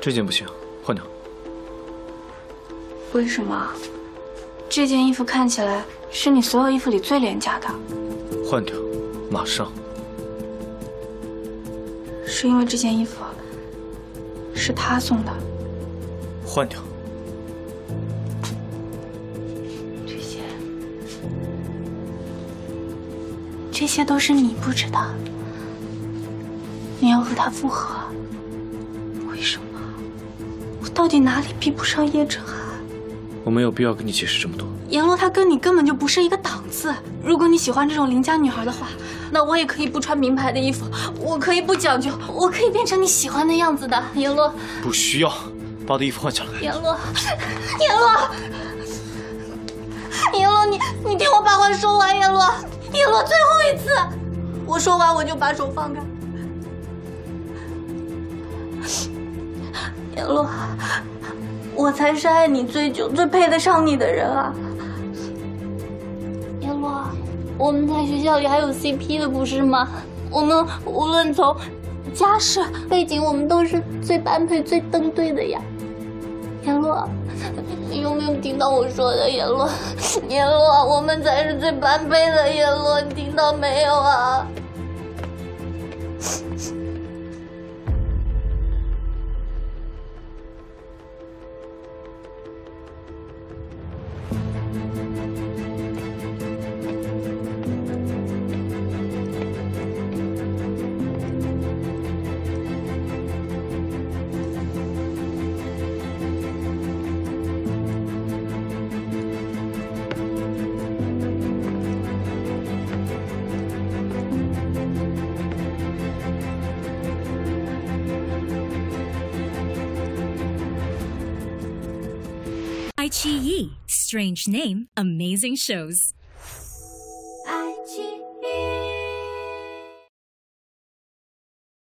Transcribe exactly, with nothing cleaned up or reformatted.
这件不行，换掉。 为什么？这件衣服看起来是你所有衣服里最廉价的。 换掉，马上。 是因为这件衣服是他送的。 换掉。 这些，这些都是你不知道。你要和他复合，为什么？我到底哪里比不上叶晨寒？ 我没有必要跟你解释这么多。 阎罗他跟你根本就不是一个档次。如果你喜欢这种邻家女孩的话，那我也可以不穿名牌的衣服，我可以不讲究，我可以变成你喜欢的样子的。阎罗， 不需要，把我的衣服换下来。 阎罗，阎罗，阎罗，你你听我把话说完，阎罗，阎罗，最后一次，我说完我就把手放开。阎罗，我才是爱你最久、最配得上你的人啊！阎罗，我们在学校里还有 C P 的，不是吗？我们无论从家世、背景，我们都是最般配、最登对的呀！阎罗，你有没有听到我说的？阎罗，阎罗，我们才是最般配的，阎罗，你听到没有啊？ iQiyi, strange name, amazing shows.